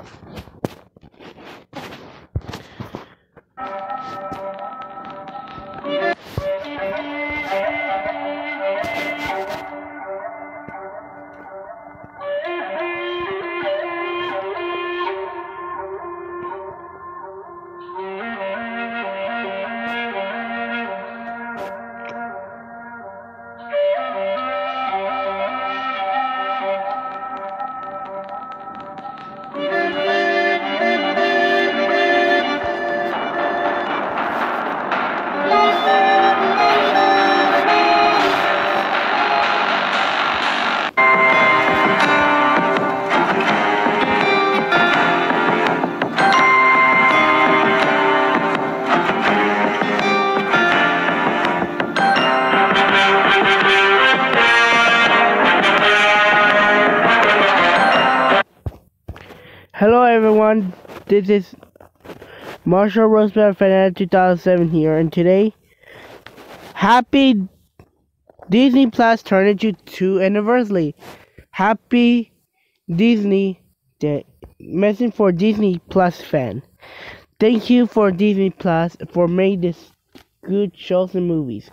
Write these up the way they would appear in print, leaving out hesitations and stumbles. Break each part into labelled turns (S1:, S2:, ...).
S1: Hello everyone, this is Marshall Roseback Fan 2007 here, and today, happy Disney Plus turned into 2 anniversary. Happy Disney Day. Message for Disney Plus fan. Thank you for Disney Plus for making this good shows and movies.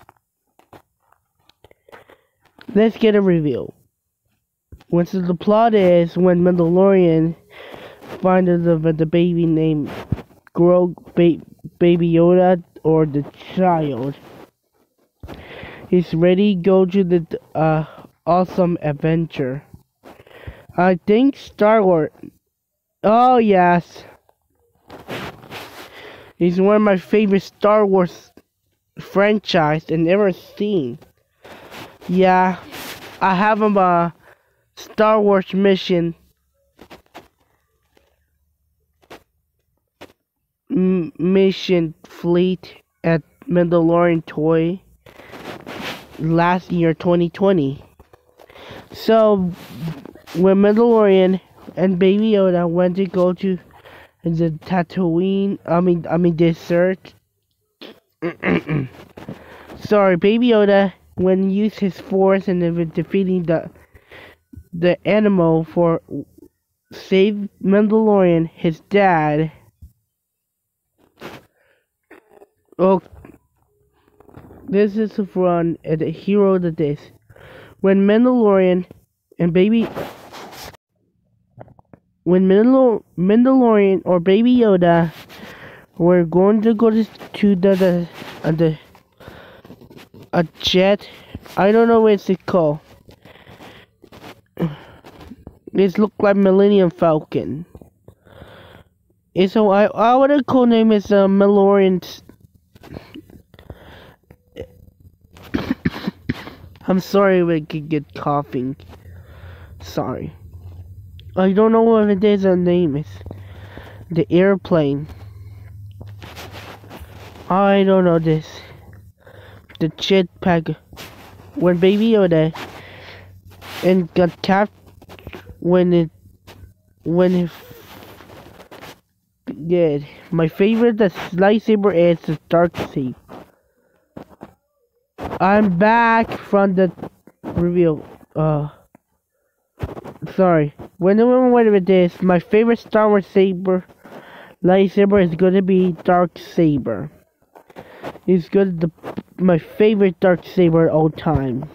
S1: Let's get a review. The plot is when Mandalorian finds the baby named Baby Yoda, or the child. He's ready to go to the awesome adventure. I think Star Wars. Oh yes, he's one of my favorite Star Wars franchise and ever seen. Yeah, I have a Star Wars mission fleet at Mandalorian toy last year 2020. So when Mandalorian and Baby Yoda went to go to the Tatooine, I mean desert. Sorry, Baby Yoda, when he used his force and then defeating the animal for save Mandalorian, his dad. Oh, this is from the hero of this. When Mandalorian or Baby Yoda were going to go to a jet. I don't know what it's called. This look like Millennium Falcon. So I would call name is Mandalorian. I'm sorry if I could get coughing. Sorry. I don't know what it is. The name is the airplane. I don't know this. The jetpack. When Baby Yoda and got tapped when good. My favorite lightsaber is the dark saber. I'm back from the review. Sorry. Whenever it is, my favorite Star Wars lightsaber is gonna be dark saber. It's my favorite dark saber of all time.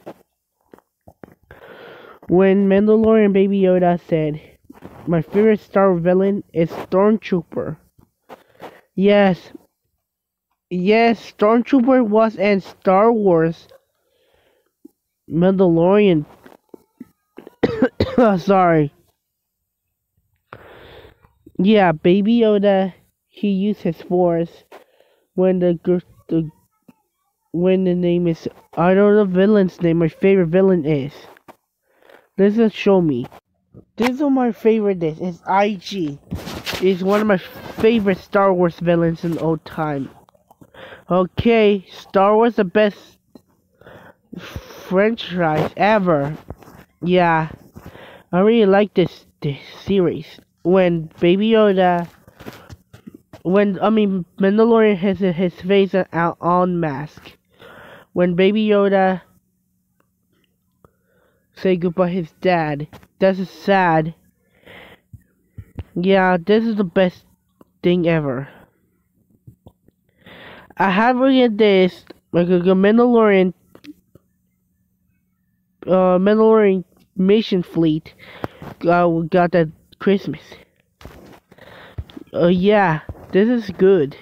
S1: When Mandalorian Baby Yoda said, my favorite Star Wars villain is Stormtrooper. Yes, Stormtrooper was in Star Wars Mandalorian. Sorry. Yeah, Baby Yoda, he used his force when the name is, I don't know the villain's name. My favorite villain is. This is show me. This is my favorite. It's IG. It's one of my favorite Star Wars villains in all time. Okay, Star Wars the best franchise ever. Yeah, I really like this series. When Baby Yoda, Mandalorian has his face on mask. When Baby Yoda say goodbye his dad, that's sad. Yeah, this is the best thing ever. I have read this like a Mandalorian mission fleet got that Christmas. Yeah, this is good.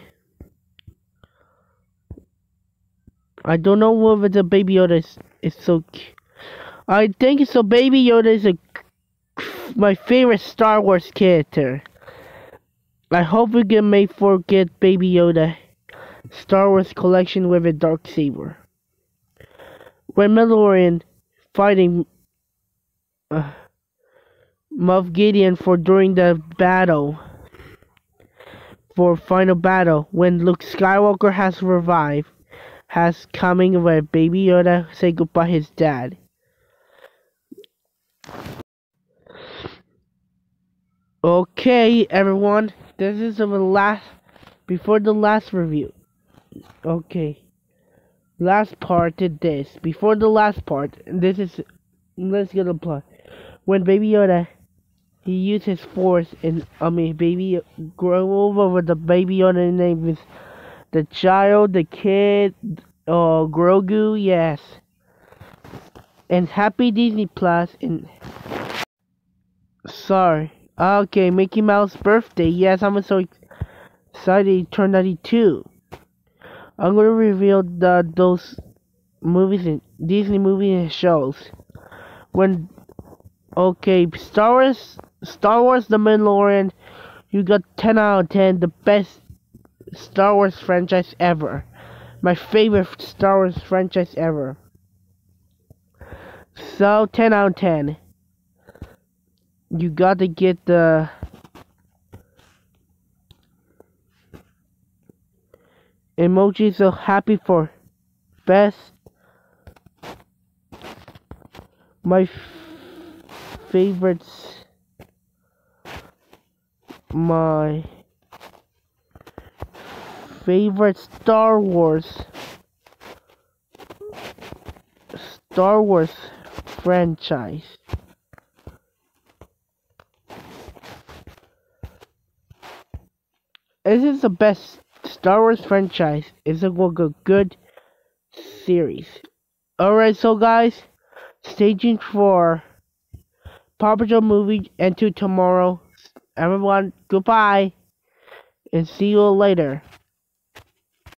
S1: I don't know whether the Baby Yoda is so. I think so. Baby Yoda is my favorite Star Wars character. I hope we can make forget Baby Yoda Star Wars collection with a dark saber. When Mandalorian fighting Moff Gideon for during the battle for final battle when Luke Skywalker has revived has coming where Baby Yoda say goodbye his dad. Okay, everyone, this is the last before the last review. Okay, last part to this. Before the last part, this is let's get a plot. When Baby Yoda he used his force and baby grow over with the Baby Yoda name is the child, the kid, Grogu, yes. And happy Disney Plus and sorry. Okay, Mickey Mouse birthday. Yes, I'm so excited he turned 92. I'm gonna reveal those movies and Disney movies and shows. When okay, Star Wars The Mandalorian, you got 10 out of 10, the best Star Wars franchise ever. My favorite Star Wars franchise ever. So 10 out of 10. You gotta get the emoji so happy for best. My favorites. My favorite Star Wars franchise. This is the best Star Wars franchise. It's a good series. Alright, so guys, stay tuned for Paw Patrol movie and to tomorrow. Everyone, goodbye and see you later.